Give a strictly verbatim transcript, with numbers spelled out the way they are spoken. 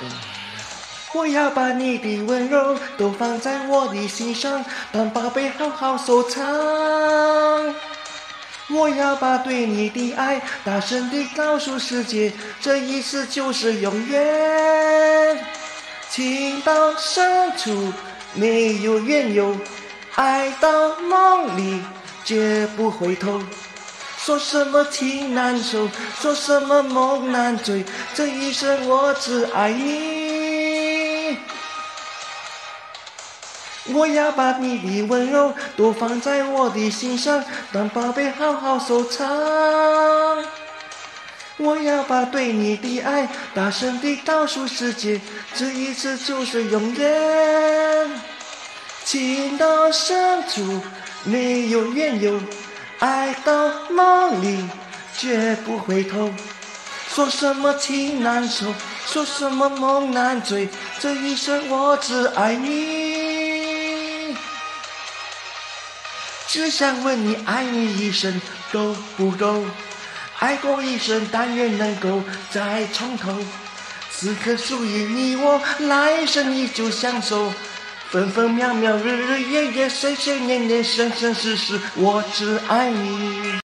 我要把你的温柔都放在我的心上，当宝贝好好收藏。我要把对你的爱大声地告诉世界，这一次就是永远。情到深处没有缘由，爱到梦里绝不回头。说什么情难守，说什么梦难追，这一生我只爱你。我要把你的温柔都放在我的心上，当宝贝好好收藏。我要把对你的爱大声地告诉世界，这一次就是永远。情到深处没有缘由，爱到梦里绝不回头。说什么情难守，说什么梦难追，这一生我只爱你。只想问你，爱你一生够不够？爱过一生，但愿能够再从头。此刻属于你我，来生依旧相守。分分秒秒，日日夜夜，岁岁年年，生生世世，我只爱你。